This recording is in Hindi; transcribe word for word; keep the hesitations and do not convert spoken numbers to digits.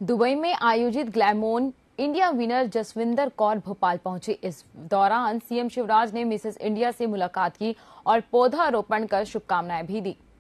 दुबई में आयोजित Glamon India winner Jasvinder Kaur Bhopal पहुंची। इस दौरान सीएम शिवराज ने मिसेस इंडिया से मुलाकात की और पौधारोपण कर शुभकामनाएं भी दी।